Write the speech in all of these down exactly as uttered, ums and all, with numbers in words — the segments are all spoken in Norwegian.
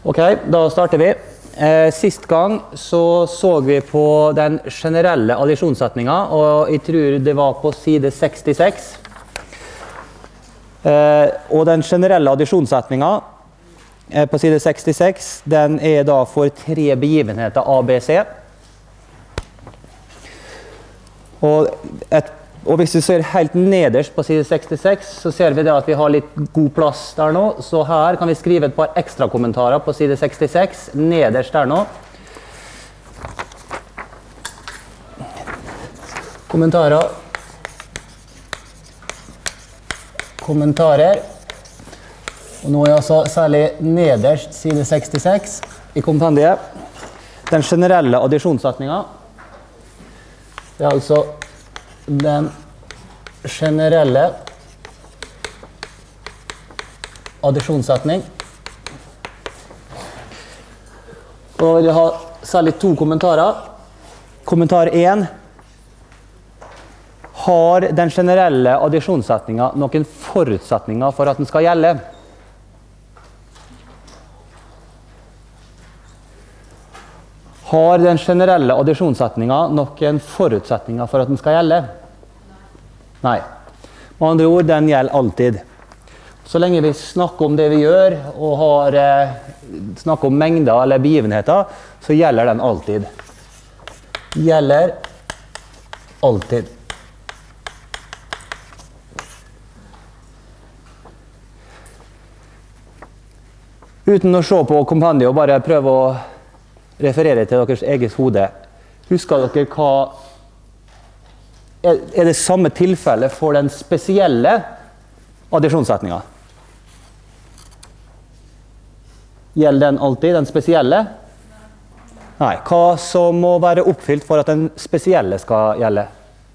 Ok, da starter vi. Eh, sist gang så så vi på den generelle addisjonssetningen, og jeg tror det var på side sekstiseks. Eh, og den generelle addisjonssetningen eh, på side sekstiseks, den er da for tre begivenheter A, B, C. Og, et, og hvis vi ser helt nederst på side sekstiseks, så ser vi det at vi har litt god plass der nå. Så her kan vi skrive et par ekstra kommentarer på side sekstiseks, nederst der nå. Kommentarer. Kommentarer. Og nå er altså særlig nederst side sekstiseks i kompendiet. Den generelle addisjonssetningen. Det er altså den generelle addisjonssetning. Og vi har særlig to kommentarer. Kommentar én. Har den generelle addisjonssetningen noen forutsetninger for at den skal gjelde? Har den generelle addisjonssetningen noen forutsetninger for at den skal gjelde? Nei. Med andre ord, den gjelder alltid. Så lenge vi snakker om det vi gjør, og har, eh, snakker om mengder eller begivenheter, så gjelder den alltid. Gjelder alltid. Uten å se på kompendiet og bare prøve å referere til deres eget hode. Husker dere hva er, er det samme tilfelle for den spesielle addisjonssetningen? Gjelder den alltid, den spesielle? Nei. Hva som må være oppfylt for at den spesielle skal gjelde?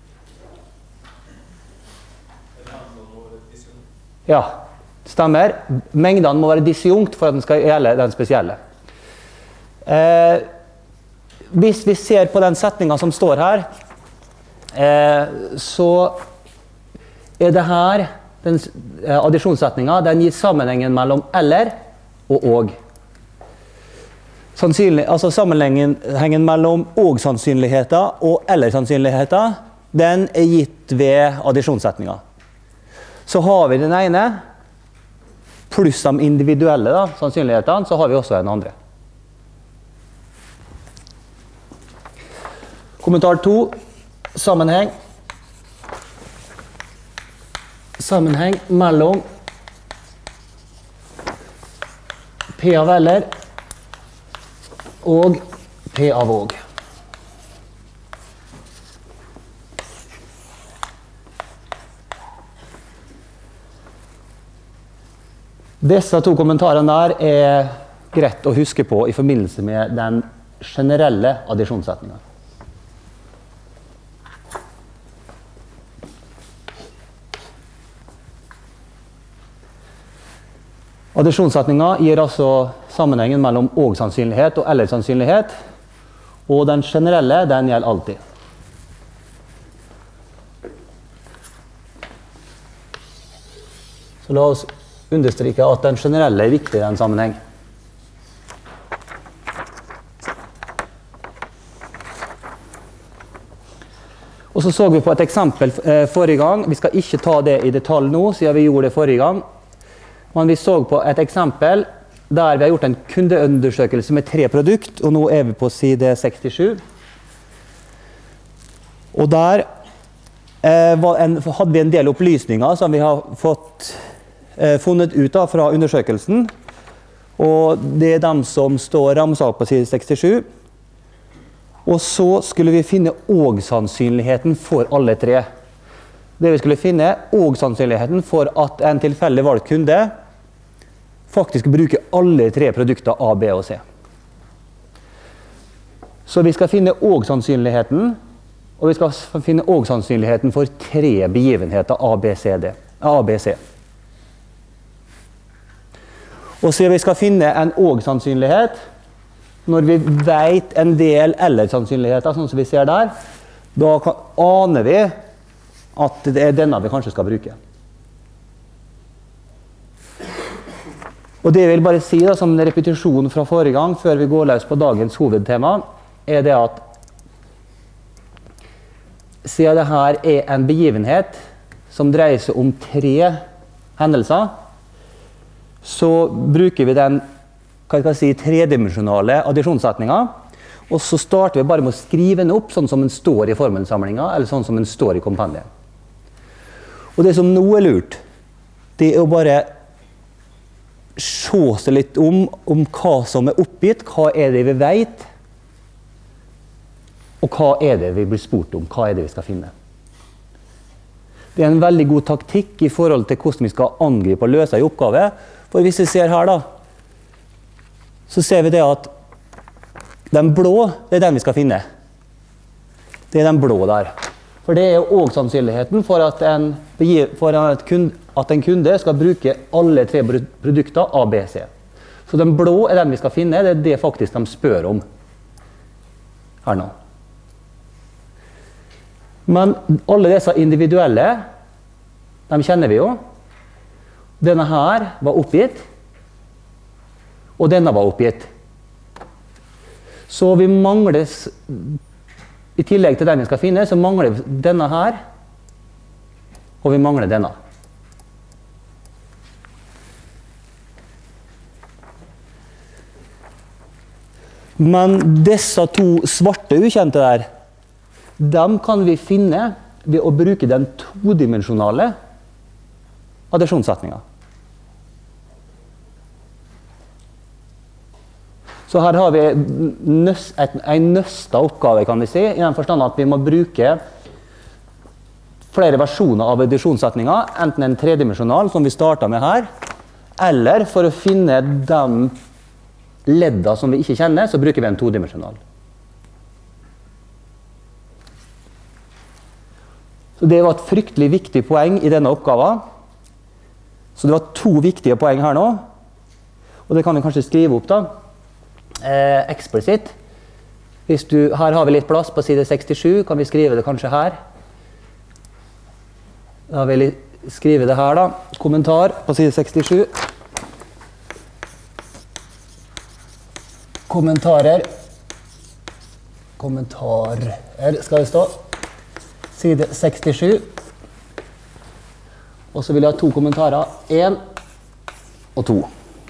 Ja, stemmer. Mengdene må være disjunkt for at den skal gjelde den spesielle. Eh, hvis vi ser på den setningen som står her, eh, så er det her, den eh, addisjonssetningen, den gir sammenhengen mellom eller og og. Sannsynlig, altså sammenhengen mellom og-sannsynligheter og eller-sannsynligheter, den er gitt ved addisjonssetningen. Så har vi den ene, pluss de individuelle da, sannsynlighetene, så har vi også den andre. Kommentar to, sammenheng. Sammenheng mellom P av eller og P av og. Disse to kommentarene der er greit å huske på i forbindelse med den generelle addisjonssetningen. Addisjonssetningen gir altså sammenhengen mellom og-sannsynlighet og eller-sannsynlighet, og den generelle, den gjelder alltid. Så la oss understreke at den generelle er viktig i den sammenheng. Og så så vi på et eksempel eh, forrige gang. Vi skal ikke ta det i detalj nå, siden vi gjorde det forrige gang. Men vi så på et eksempel der vi har gjort en kundeundersøkelse med tre produkt, og nå er vi på side sekstisju. Og der eh, var en, hadde vi en del opplysninger som vi har fått eh, funnet ut av fra undersøkelsen. Og det er de som står ramset på side sekstisju. Og så skulle vi finne og-sannsynligheten for alle tre. Det vi skulle finne og-sannsynligheten for at en tilfeldig valgt kunde faktisk bruker alle tre produkter A, B og C. Så vi skal finne og-sannsynligheten, og vi skal finne og-sannsynligheten for tre begivenheter A, B, C, D. A, B, C. Og så vi skal finne en og-sannsynlighet når vi vet en del eller-sannsynligheter, sånn som vi ser der. Da aner vi at det er denne vi kanskje skal bruke. Og det jeg vil bare si da, som en repetisjon fra forrige gang, før vi går løs på dagens hovedtema, er det at siden dette er en begivenhet som dreier seg om tre hendelser, så bruker vi den hva skal jeg si, tredimensjonale addisjonssetningen, og så starter vi bare med å skrive den opp sånn som den står i formelsamlingen, eller sånn som den står i kompendiet. Og det som nå er lurt, det er å bare se seg litt om, om hva som er oppgitt, hva er det vi vet, og hva er det vi blir spurt om, hva er det vi skal finne. Det er en veldig god taktikk i forhold til hvordan vi skal angripe og løse en oppgave. For hvis vi ser her da, så ser vi det at den blå, det er den vi skal finne. Det er den blå der. For det er jo også sannsynligheten for at en, for at kunde, at en kunde skal bruke alle tre produkter A, B, C. Så den blå er den vi skal finne, det er det faktisk de spør om her nå. Men alle disse individuelle, de kjenner vi jo. Denne her var oppgitt, og denne var oppgitt. Så vi mangler, i tillegg til den vi skal finne, så mangler vi denne her, og vi mangler denne. Men disse to svarte ukjente der, dem kan vi finne ved å bruke den todimensjonale addisjonssetningen. Så her har vi nøst, et, en nøsta oppgave, kan vi si, i den forstand at vi må bruke flere versjoner av addisjonssetningen, enten en tredimensional, som vi startet med her, eller for å finne de ledda som vi ikke kjenner, så bruker vi en todimensional. Så det var et fryktelig viktig poeng i denne oppgaven. Så det var to viktige poeng her nå, og det kan vi kanskje skrive opp da. Eh, eksplisitt. Hvis du, her har vi litt plass på side sekstisju, kan vi skrive det kanskje her. Da vil jeg skrive det her da. Kommentar på side sekstisju. Kommentarer. Kommentarer skal det stå. Side sekstisju. Og så vil jeg ha to kommentarer. En og to.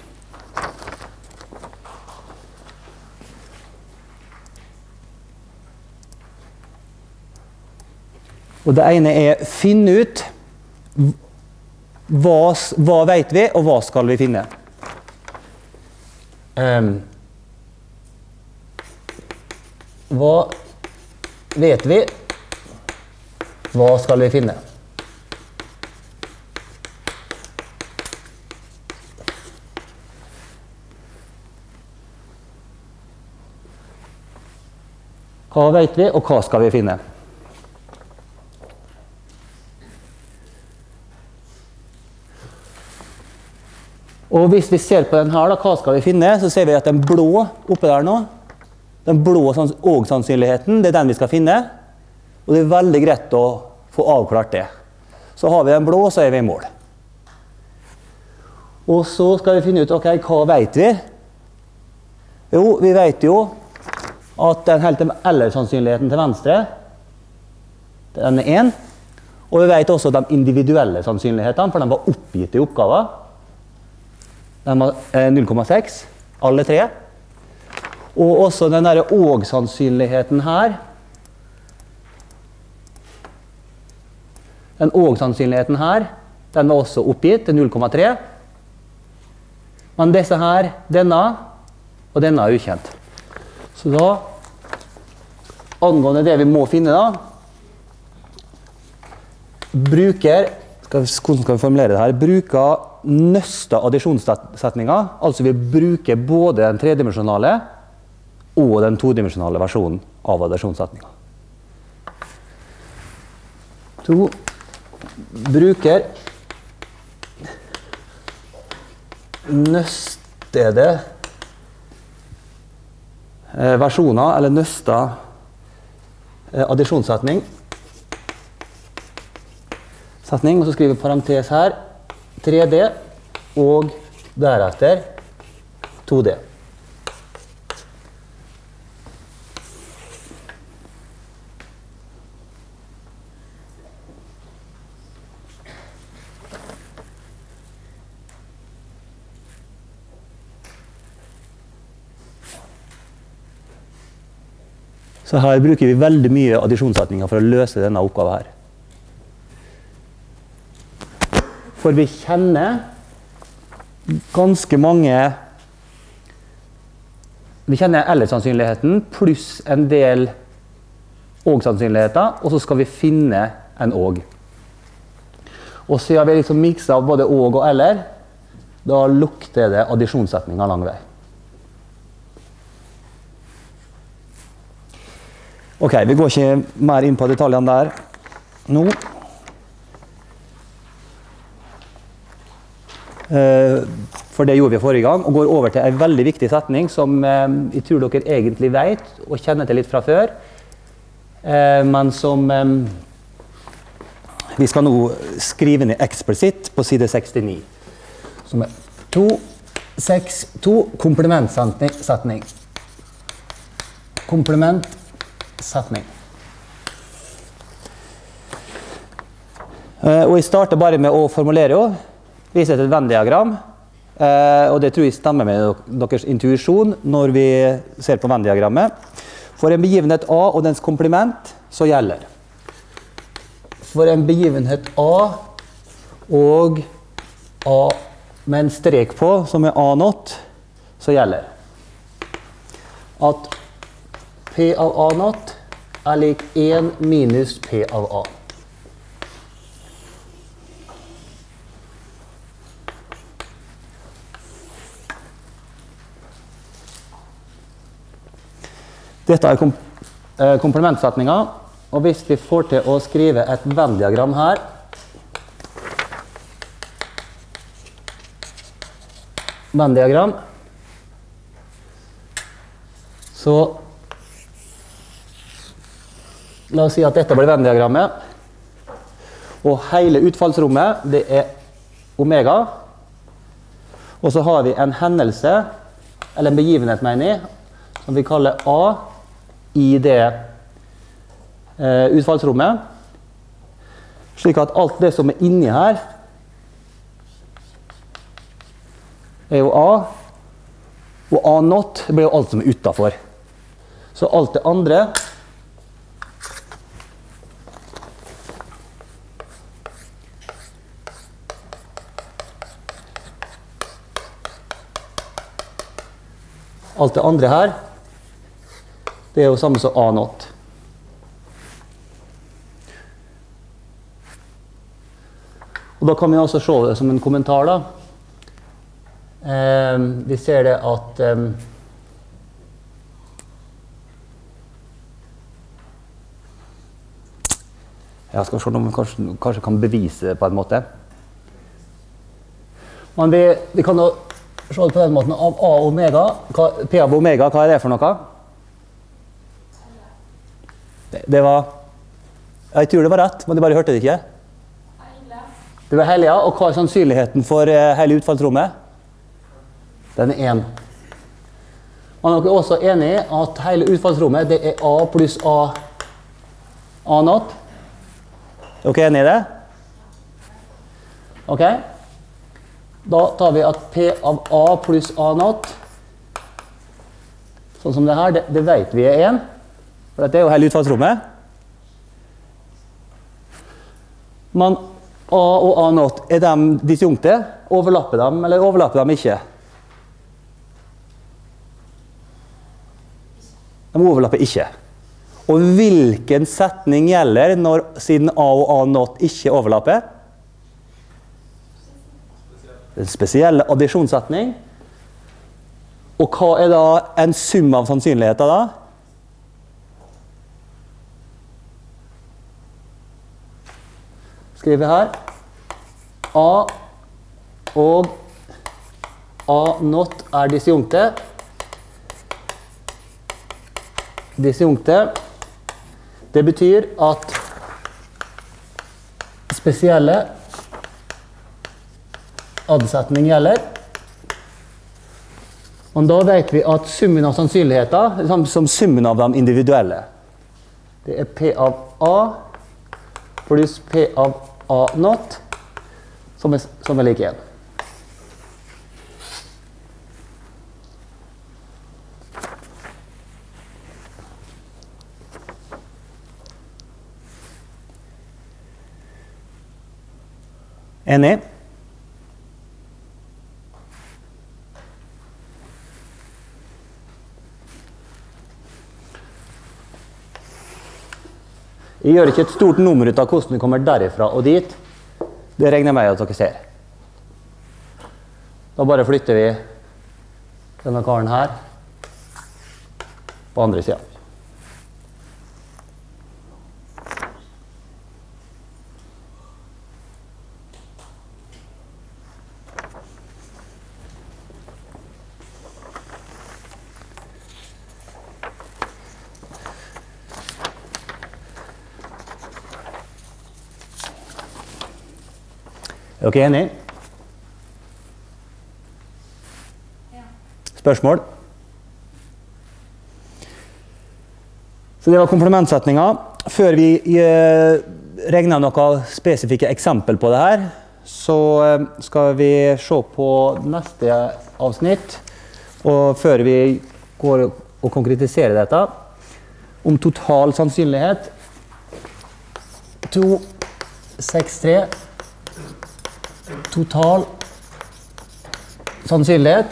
Og det ene er finne ut hva, hva vet vi, og hva skal vi finne. Um, hva vet vi, hva skal vi finne? Hva vet vi, og hva skal vi finne? Og hvis vi ser på den her, da, hva skal vi finne, så ser vi at den blå oppe der nå, den blå og sannsynligheten, det er den vi skal finne. Og det er veldig greit å få avklart det. Så har vi den blå, så er vi i mål. Og så skal vi finne ut, ok, hva vet vi? Jo, vi vet jo at den helt eller-sannsynligheten til venstre, den er én. Og vi vet også de individuelle sannsynlighetene, for de var oppgitt i oppgaven. Den var null komma seks, alle tre. Og også den der og-sannsynligheten her. Den og-sannsynligheten her, den var også oppgitt til null komma tre. Men disse her, denne og denne er ukjent. Så da, angående det vi må finne da, bruker, skal vi, hvordan skal vi formulere det her, bruker nøsta addisjonssetninger, altså vi bruker både den tredimensjonale og den todimensionale versjonen av addisjonssetningen. To, bruker nøstede versjoner, eller nøsta addisjonssetning, setning, og så skriver vi parentes her, tre D og deretter to D. Så her bruker vi veldig mye addisjonssetninger for å løse denne oppgaven her. For vi kjenner ganske mange Vi kjenner eller-sannsynligheten pluss en del og-sannsynligheter, og så skal vi finne en og. Og siden vi liksom mikser av både og og eller, da lukter det addisjonssetninger lang vei. Ok, vi går ikke mer inn på detaljene der nå. For det gjorde vi forrige gang, og går over til en veldig viktig setning som jeg tror dere egentlig vet og kjenner til litt fra før, men som vi skal nå skrive ned eksplisitt på side sekstini. Som er to, seks, to, komplementsetning. Komplement setning. Og jeg starter bare med å formulere jo, vise et Venn-diagram, og det tror jeg stemmer med deres intuisjon når vi ser på Venn-diagrammet. For en begivenhet A og dens komplement, så gjelder. For en begivenhet A og A med en strek på, som er A naught, så gjelder at P av A naught er lik én minus P av A. Dette er kom komplementsetninger, og hvis vi får til å skrive et Venn-diagram her, Venn-diagram, så la oss si at dette blir Venn-diagrammet, og hele utfallsrommet, det er omega, og så har vi en hendelse, eller en begivenhet, mener jeg, som vi kaller A i det eh, utfallsrommet, slik at alt det som er inni her, er jo A, og A naught blir jo alt som er utenfor. Så alt det andre Alt det andre her, det er jo samme som A naught. Og da kan vi også se det som en kommentar da. Eh, vi ser det at eh, jeg skal se om vi kanskje, kanskje kan bevise det på en måte. Men vi, vi kan jo se det på den måten av A og omega. Hva, P av omega, hva er det for noe? Det, det var, jeg tror det var rett, men de bare hørte det ikke. Det var hele, ja. Og hva er sannsynligheten for uh, hele utfallsrommet? Den er én. Man er dere også enig i at hele utfallsrommet det er A pluss A, A naught? Er dere enige i det? Ok. Da tar vi at P av A pluss A naught, sånn som det her, det, det vet vi er én, for dette er jo hele utfallsrommet. Men A og A naught, er de disjunkte? Overlapper dem, eller overlapper dem ikke? De overlapper ikke. Og hvilken setning gjelder når, siden A og A naught ikke overlapper? En spesiell addisjonssetning. Og hva er da en sum av sannsynligheter da? Skriver vi her. A og A naught er disjunkte. Disjunkte. Det betyr at spesielle addsetning gjelder. Og da vet vi at summen av sannsynligheter er som summen av de individuelle. Det er P av A pluss P av A naught som er, som er lik én. Enig? Jeg gjør ikke et stort nummer ut av hvordan du kommer derifra og dit. Det regner jeg med at dere ser. Da bare flytter vi denne karen her på andre siden. Er dere enige? Ja. Spørsmål? Så det var komplementsetninger. Før vi eh, regner noen spesifikke eksempel på det her, så eh, skal vi se på neste avsnitt. Og før vi går og konkretiserer dette, om total sannsynlighet. to, seks, tre. Total sannsynlighet.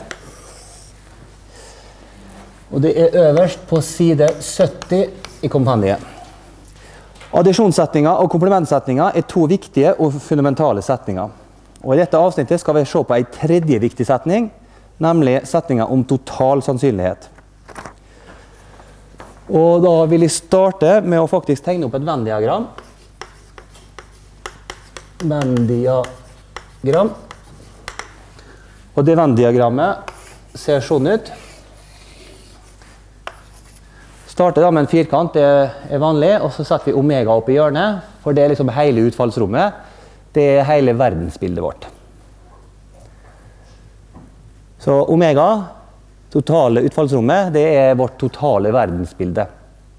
Og det er øverst på side sytti i kompendiet. Addisjonssetninger og komplementsetninger er to viktige og fundamentale setninger. Og i dette avsnittet skal vi se på en tredje viktig setning, nemlig setningen om total sannsynlighet. Og da vil jeg starte med å faktisk tegne opp et Venn-diagram. Venn-diagram. Og det Venn-diagrammet ser sånn ut. Starter da med en firkant, det er vanlig, og så setter vi omega opp i hjørnet, for det er liksom hele utfallsrommet. Det er hele verdensbildet vårt. Så omega, totale utfallsrommet, det er vårt totale verdensbilde.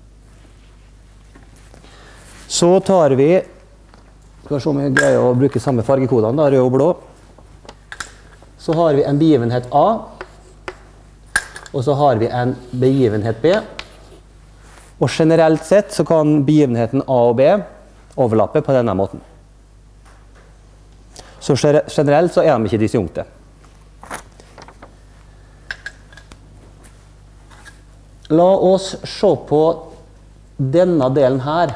Så tar vi Skal vi se om vi greier å bruke samme fargekodene, da, rød og blå. Så har vi en begivenhet A, og så har vi en begivenhet B. Og generelt sett så kan begivenheten A og B overlappe på denne måten. Så generelt så er de ikke disjunkte. La oss se på denne delen her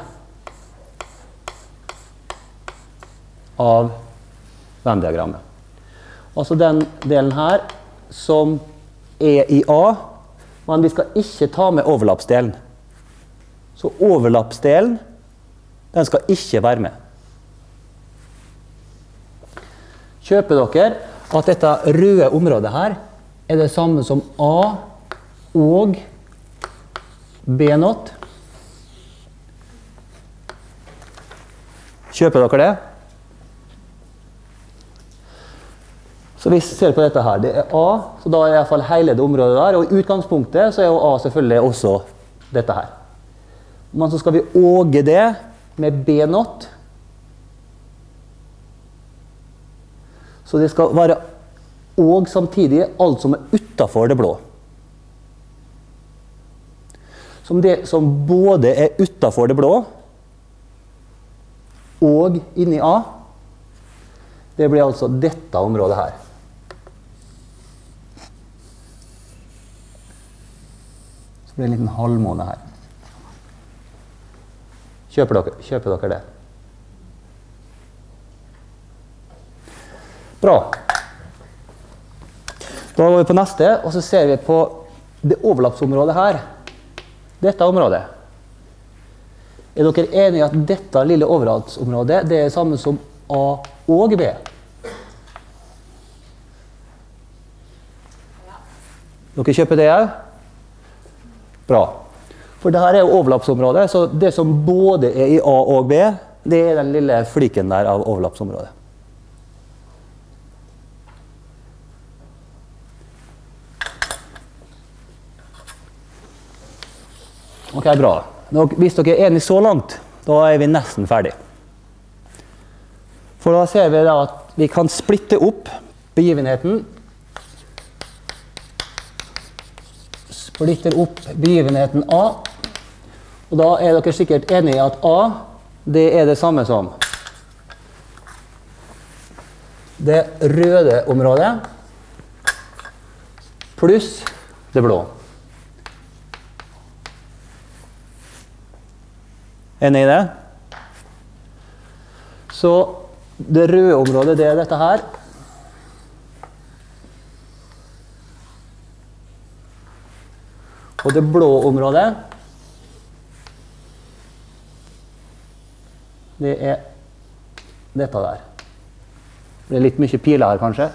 av Venn-diagrammet. Altså den delen her som er i A, men vi skal ikke ta med overlappsdelen. Så overlappsdelen, den skal ikke være med. Kjøper dere at dette røde området her er det samme som A og B naught? Kjøper dere det? Så vi ser på dette her, det er A, så da er i hvert fall hele det området der, og i utgangspunktet så er jo A selvfølgelig også dette her. Men så skal vi åge det med B naught. Så det skal være og samtidig alt som er utenfor det blå. Som det som både er utenfor det blå og inni A, det blir altså dette området her. Så blir det en liten halvmåne her. Kjøper dere, kjøper dere det? Bra. Da går vi på neste, og så ser vi på det overlappsområdet her. Dette området. Er dere enige i at dette lille overlappsområdet det er det samme som A og B? Dere kjøper det også? Bra. For dette er jo overlappsområdet, så det som både er i A og B, det er den lille fliken der av overlappsområdet. Ok, bra. Nå, hvis dere er enige så langt, da er vi nesten ferdig. For da ser vi da at vi kan splitte opp begivenheten. Splitter opp begivenheten A. Og da er dere sikkert enige i at A, det er det samme som det røde området pluss det blå. Enig i det? Så det røde området, det er dette her. Og det blå området, det er dette der. Det er litt mye piler her, kanskje.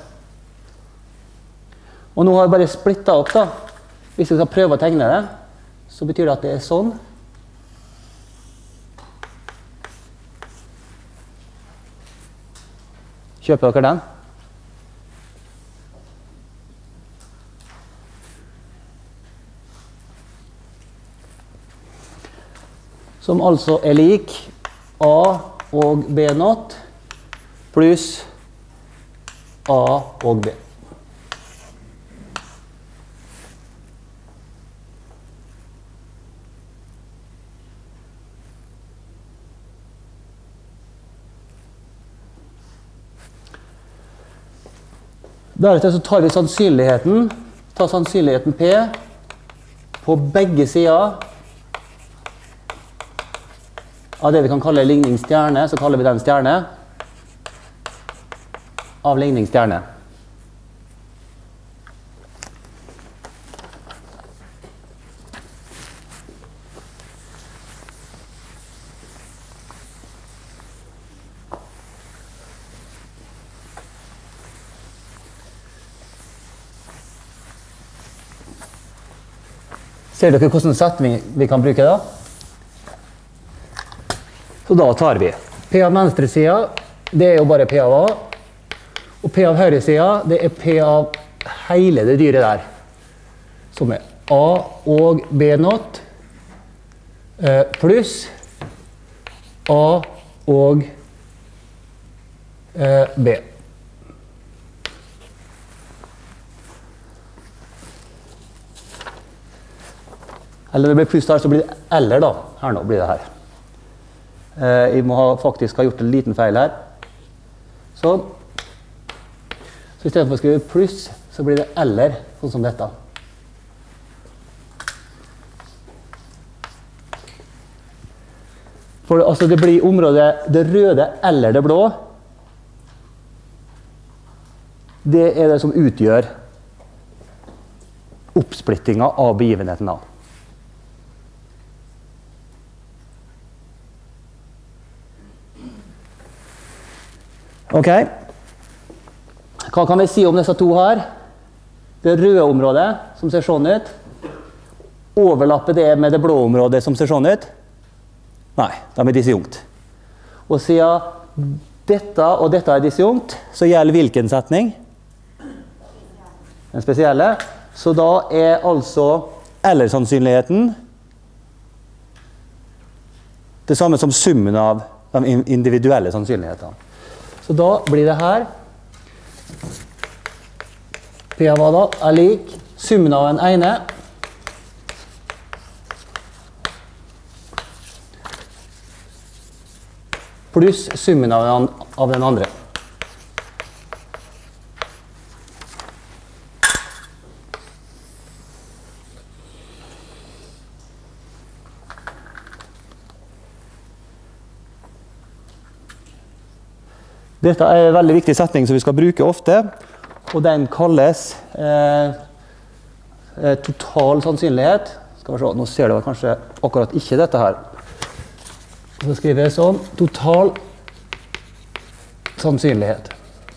Og nå har jeg bare splittet opp, da. Hvis jeg skal prøve å tegne det, så betyr det at det er sånn. Kjøper dere den? Som altså er lik A og B not pluss A og B. Deretter så tar vi sannsynligheten, tar sannsynligheten P på begge sider av det vi kan kalle ligningsstjerne, så kaller vi den stjerne av ligningsstjerne. Ser dere hvordan setning vi kan bruke da? Så da tar vi P av venstre siden, det er jo bare P av A. Og P av høyre siden, det er P av hele det dyret der. Som er A og B not eh, pluss A og eh, B. Eller det blir pluss der, så blir det eller da. Her nå blir det her. Eh, jeg må ha, faktisk ha gjort en liten feil her. Sånn. Så i stedet for å skrive pluss, så blir det eller, sånn som dette. For altså, det blir området det røde eller det blå. Det er det som utgjør oppsplittinga av begivenheten da. Ok, hva kan vi si om disse to her? Det røde området som ser sånn ut, overlapper det med det blå området som ser sånn ut? Nei, de er disjunkt. Og siden dette og dette er disjunkt, så gjelder hvilken setning? Den spesielle. Så da er altså eller-sannsynligheten det samme som summen av de individuelle sannsynlighetene. Så da blir det her P av A da er lik summen av den ene pluss summen av den, av den andre. Dette er en veldig viktig setning som vi skal bruke ofte, og den kalles eh, total sannsynlighet. Skal vi se, nå ser dere kanskje akkurat ikke dette her. Så skriver jeg sånn, total sannsynlighet.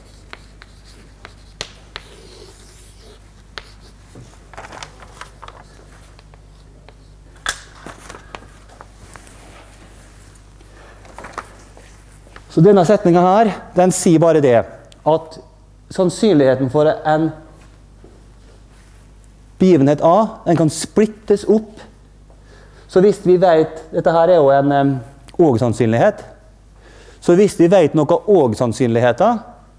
Så denne setningen her, den sier bare det, at sannsynligheten for en begivenhet A, den kan splittes opp Så hvis vi vet, dette her er jo en um, og-sannsynlighet, så hvis vi vet noe og-sannsynligheter,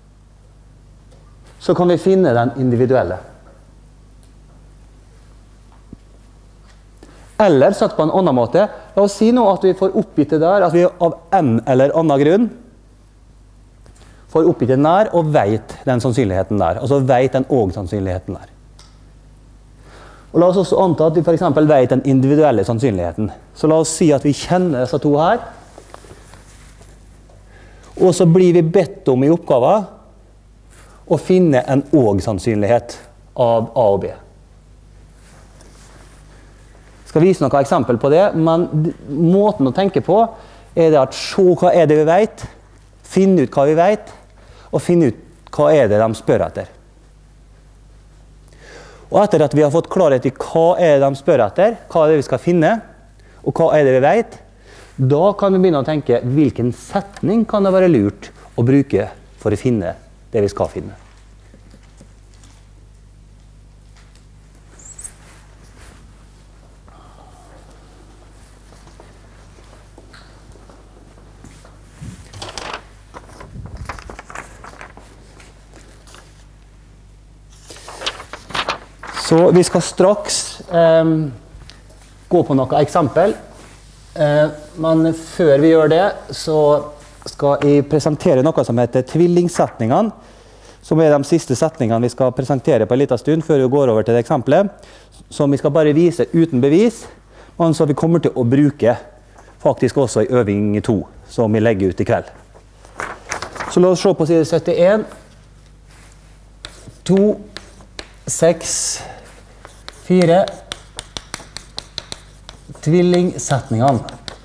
så kan vi finne den individuelle. Eller sagt på en annen måte, la oss si nå at vi får oppgitt det der, at vi av en eller annen grunn får oppgitt den der og vet den sannsynligheten der, altså vet den og-sannsynligheten der. Og la oss også anta at vi for eksempel vet den individuelle sannsynligheten. Så la oss si at vi kjenner disse to her, og så blir vi bedt om i oppgaven å finne en og-sannsynlighet av A og B. Jeg skal vise noen eksempel på det, men måten å tenke på er det at se hva er det vi vet, finne ut hva vi vet, og finne ut hva er det de spør etter. Og etter at vi har fått klarhet i hva er det de spør etter, hva er det vi skal finne, og hva er det vi vet, da kan vi begynne å tenke hvilken setning kan det være lurt å bruke for å finne det vi skal finne. Så vi skal straks eh, gå på noen eksempel, eh, men før vi gjør det, så skal jeg presentere noe som heter tvillingsetningene, som er de siste setningene vi skal presentere på en liten stund, før vi går over til det eksempelet, som vi skal bare vise uten bevis, men som vi kommer til å bruke faktisk også i øving to, som vi legger ut i kveld. Så la oss se på side syttien, to, seks, fire, tvillingsetningene.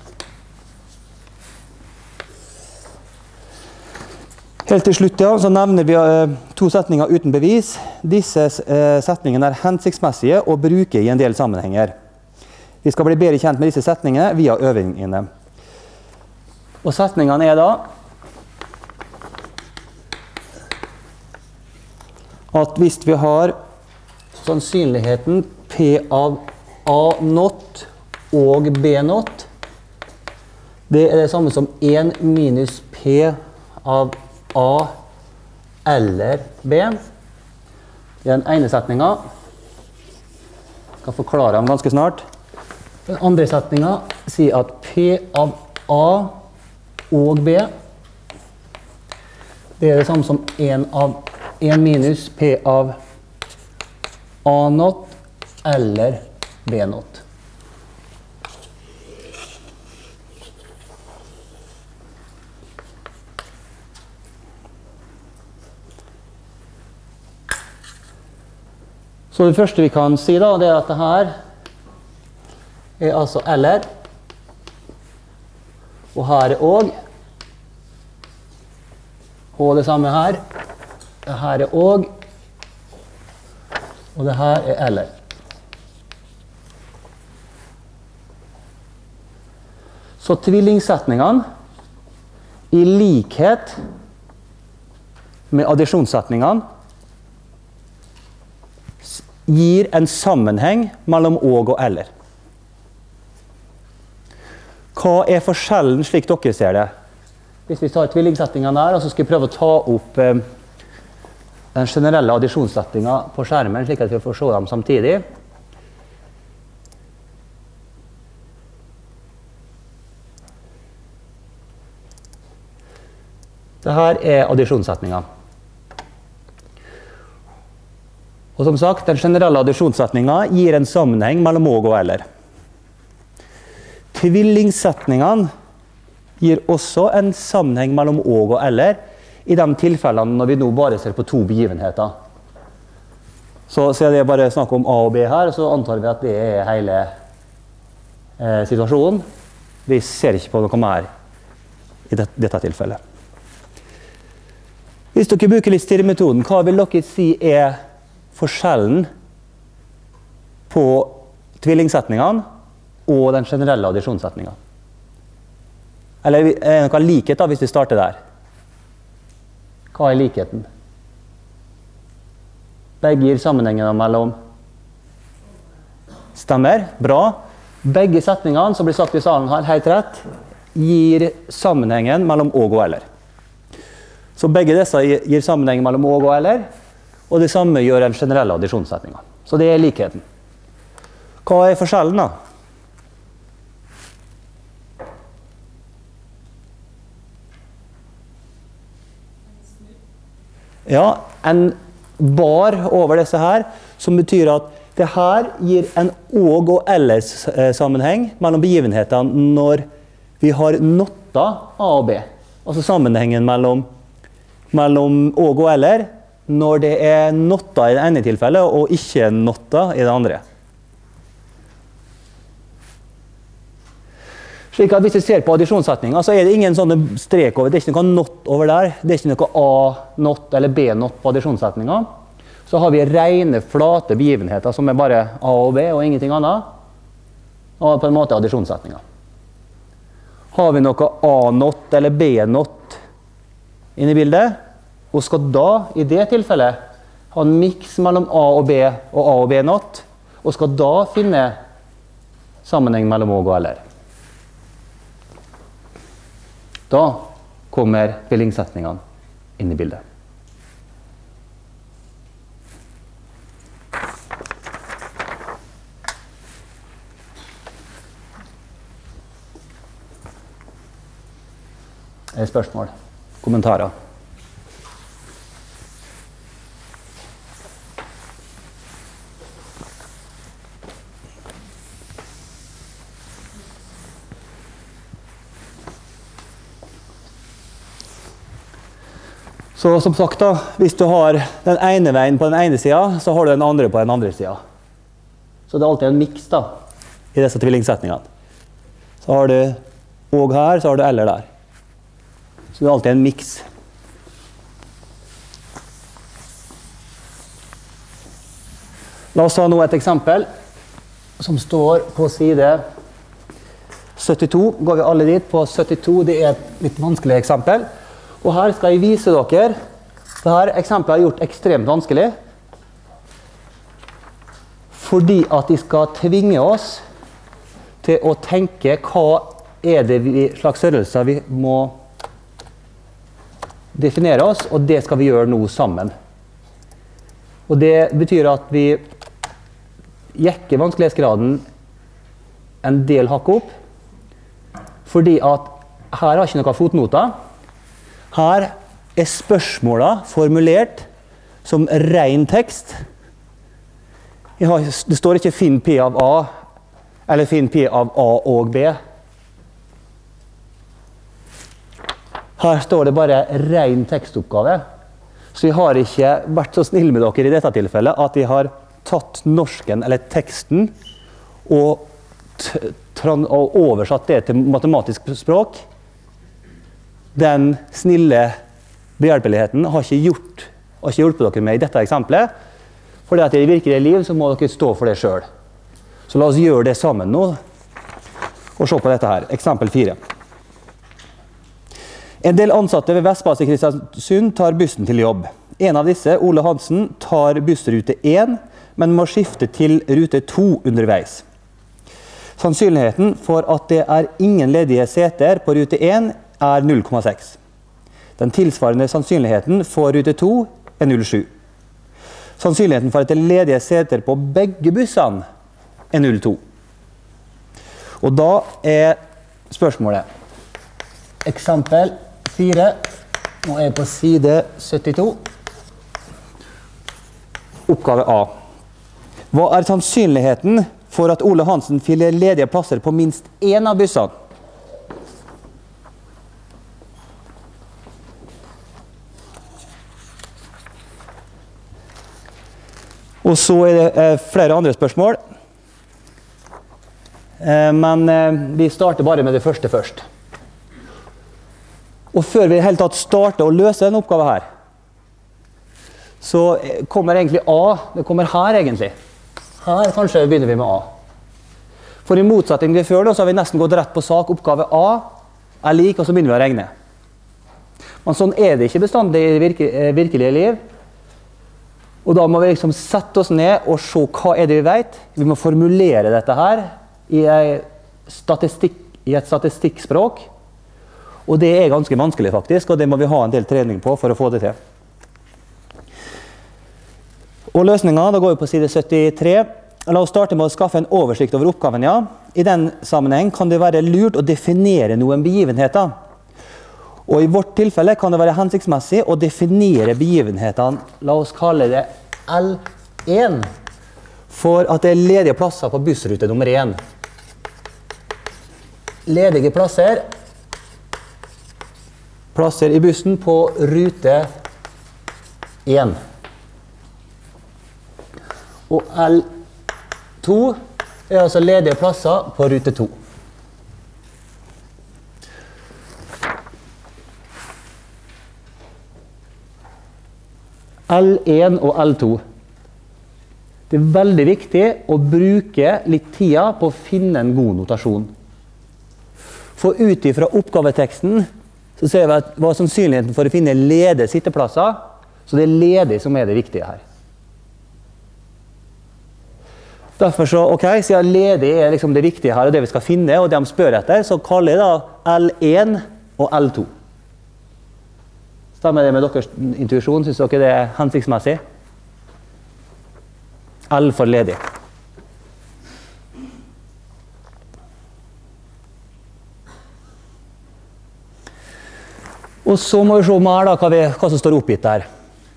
Helt til slutt, ja, så nevner vi uh, to setninger uten bevis. Disse uh, setningene er hensiktsmessige å bruke i en del sammenhenger. Vi skal bli bedre kjent med disse setningene via øvingene. Og setningene er da at hvis vi har sannsynligheten P av A naught og B naught, det er det samme som en minus P av A eller B. Det er den ene setningen. Jeg skal forklare dem ganske snart. Den andre setningen sier at P av A og B, det er det samme som en av en minus P av A naught eller B naught. Så det første vi kan si da, det er at det her er altså eller, og her er og, og det samme her, det her er og, og det her er eller. Så tvillingsetningene, i likhet med addisjonssetningene, gir en sammenheng mellom og og eller. Hva er forskjellen slik dere ser det? Hvis vi tar tvillingsetningene her, og så skal vi prøve å ta opp eh, den generelle addisjonssetningen på skjermen, slik at vi får se dem samtidig. Dette er addisjonssetningen. Og som sagt, den generelle addisjonssetningen gir en sammenheng mellom og og eller. Tvillingsetningene gir også en sammenheng mellom og og eller, i de tilfellene når vi nå bare ser på to begivenheter. Så siden det er bare snakk om A og B her, så antar vi at det er hele eh, situasjonen. Vi ser ikke på noe mer i det, dette tilfellet. Hvis dere bruker litt stirremetoden, hva vil dere si er forskjellen på tvillingsetningene og den generelle addisjonssetningen? Eller er det noe likhet da, hvis vi starter der? Hva er likheten? Begge gir sammenhengene mellom. Stemmer, bra. Begge setningene som blir sagt i salen her, helt rett, gir sammenhengen mellom og og eller. Så begge disse gir sammenhengen mellom og og eller, og det samme gjør en generell addisjonssetning. Så det er likheten. Hva er forskjellen da? Ja, en bar over disse her, som betyr at det her gir en og og eller sammenheng mellom begivenhetene når vi har notta A og B. Altså sammenhengen mellom, mellom og og eller når det er notta i det ene tilfellet og ikke notta i det andre. Slik at hvis vi ser på addisjonssetninger, så er det ingen sånne strek over, det er ikke noe not over der, det er ikke noe A-not eller B-not på addisjonssetninger. Så har vi rene, flate begivenheter som er bare A og B og ingenting annet, og på en måte addisjonssetninger. Har vi noe A-not eller B-not inne i bildet, og skal da, i det tilfellet, ha en mix mellom A og B og A og B-not, og skal da finne sammenheng mellom og og eller. Da kommer tvillingssetningene inn i bildet. Er det spørsmål? Kommentarer? Så som sagt da, hvis du har den ene veien på den ene siden, så har du den andre på den andre siden. Så det er alltid en mix da, i disse tvillingssetningene. Så har du og her, så har du eller der. Så det er alltid en mix. La oss ha nå et eksempel som står på side syttito. Går vi alle dit på syttito, det er et litt vanskelig eksempel. Og her skal jeg vise dere, dette eksempelet har gjort ekstremt vanskelig, fordi at de skal tvinge oss til å tenke hva er det vi, slags størrelser vi må definere oss, og det skal vi gjøre nå sammen. Og det betyr at vi jekker vanskelighetsgraden en del hakk opp, fordi at her har ikke noen fotnoter. Her er spørsmålene formulert som ren tekst. Har, det står ikke finn P av A, eller finn P av A og B. Her står det bare ren tekstoppgave. Så vi har ikke vært så snille med dere i dette tilfellet at vi har tatt norsken, eller teksten, og, og oversatt det til matematisk språk. Den snille behjelpeligheten har ikke, gjort, har ikke hjulpet dere med i dette eksempelet, fordi at i det virkelige liv så må dere stå for det selv. Så la oss gjøre det sammen nå, og se på dette her. Eksempel fire. En del ansatte ved Vestbase i Kristiansund tar bussen til jobb. En av disse, Ole Hansen, tar bussrute én, men må skifte til rute to underveis. Sannsynligheten for at det er ingen ledige seter på rute én er null komma seks. Den tilsvarende sannsynligheten for rute to er null komma sju. Sannsynligheten for at det er ledige seter på begge bussene er null komma to. Og da er spørsmålet eksempel fire. Nå er jeg på side syttito. Oppgave A. Hva er sannsynligheten for at Ole Hansen fyller ledige plasser på minst én av bussene? Og så er det eh, flere andre spørsmål. Eh, men eh, vi starter bare med det første først. Og før vi i hele tatt starter å løse denne oppgaven her, så kommer egentlig A, det kommer her egentlig. Her kanskje begynner vi med A. For i motsetning til før, så har vi nesten gått rett på sak. Oppgave A er lik, og så begynner vi å regne. Men sånn er det ikke bestandig i det virke, virkelige liv. Og da må vi liksom sette oss ned og se hva er det vi vet. Vi må formulere dette her i, en statistikk, i et statistikkspråk, og det er ganske vanskelig faktisk, og det må vi ha en del trening på for å få det til. Og løsningen, da går vi på side syttitre. La oss starte med å skaffe en oversikt over oppgaven, ja. I den sammenheng kan det være lurt å definere noen begivenheter. Og i vårt tilfelle kan det være hensiktsmessig å definere begivenhetene, la oss kalle det L én, for at det er ledige plasser på bussrute nummer én. Ledige plasser, plasser i bussen på rute én. Og L to er altså ledige plasser på rute to. L én og L to. Det er veldig viktig å bruke litt tida på å finne en god notasjon. For ut ifra oppgaveteksten så ser vi at hva er sannsynligheten for å finne ledige sitteplasser, så det er ledig som er det viktige her. Derfor så, ok, siden ledig er liksom det viktige her og det vi skal finne, og det de spør etter, så kaller jeg da L én og L to. Stemmer det med deres intuisjon? Synes dere det er hensiktsmessig? L for ledig. Og så må vi se mer da, hva, vi, hva som står oppgitt der.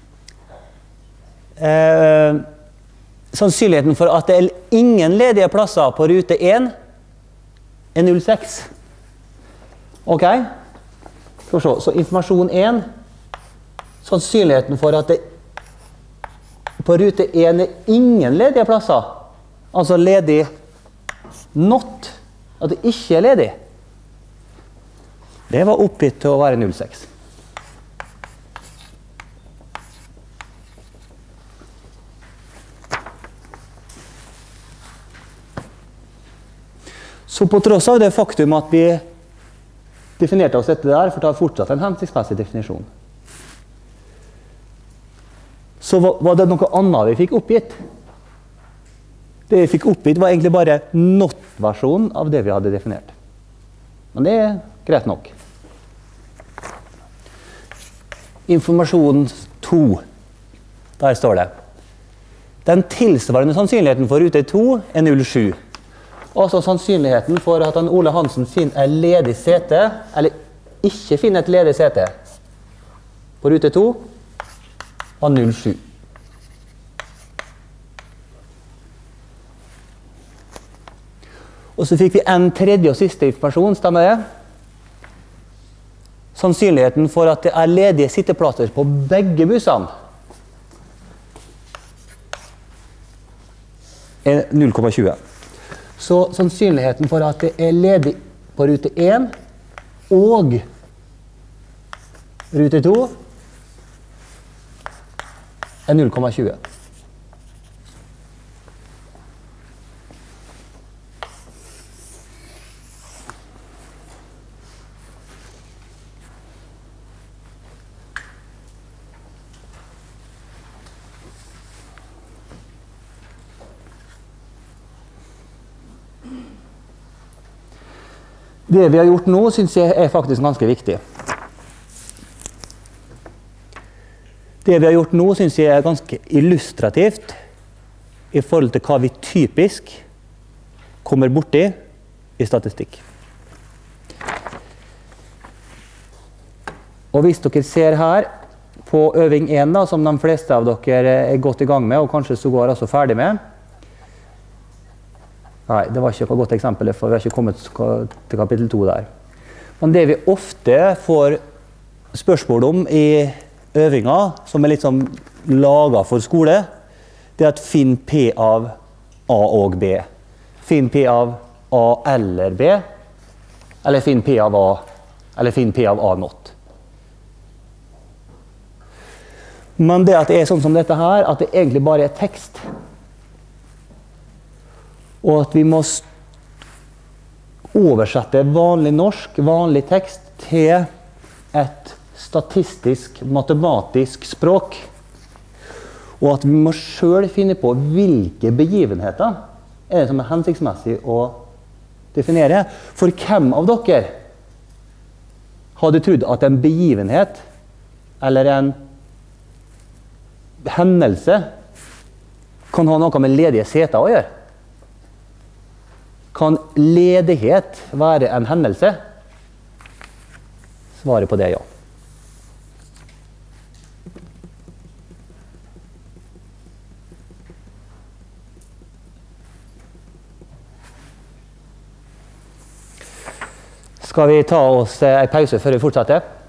Eh, sannsynligheten for at det er ingen ledige plasser på rute én er null komma seks. Ok? Skal vi se. Så informasjon én. Sannsynligheten for at det på rute én er ingen ledige plasser, altså ledig not, at det ikke er ledig, det var oppgitt til å være null komma seks. Så på tross av det faktum at vi definerte oss dette der, for det er fortsatt en hensiktsmessig definisjon. Så var det noe annet vi fikk oppgitt. Det vi fikk oppgitt var egentlig bare not-versjonen av det vi hadde definert. Men det er greit nok. Informasjon to. Der står det. Den tilsvarende sannsynligheten for rute to er null komma sju. Altså sannsynligheten for at Ole Hansen finner et ledig sete, eller ikke finner et ledig sete på rute to, var null komma sju. Og så fikk vi en tredje og siste informasjon, stemmer det? Sannsynligheten for at det er ledige sitteplasser på begge bussene er null komma tjue. Så sannsynligheten for at det er ledig på rute én og rute to er null komma tjue. Det vi har gjort nå, synes jeg er faktisk ganske viktig. Det vi har gjort nå, synes jeg er ganske illustrativt i forhold til hva vi typisk kommer borti i statistikk. Og hvis dere ser her på øving én, da, som de fleste av dere er godt i gang med, og kanskje så går altså ferdig med. Nei, det var ikke et godt eksempel, for vi har ikke kommet til kapittel to der. Men det vi ofte får spørsmål om i øvinger, som er litt sånn laget for skole, det er at finn P av A og B. Finn P av A eller B, eller finn P av A, eller finn P av A not. Men det at det er sånn som dette her, at det egentlig bare er tekst, og at vi må oversette vanlig norsk, vanlig tekst, til et statistisk, matematisk språk. Og at vi må selv finne på hvilke begivenheter er det som er hensiktsmessig å definere. For hvem av dere hadde trodd at en begivenhet eller en hendelse kan ha noe med ledige seter å gjøre? Kan ledighet være en hendelse? Svaret på det er ja. Skal vi ta oss en pause før vi fortsetter?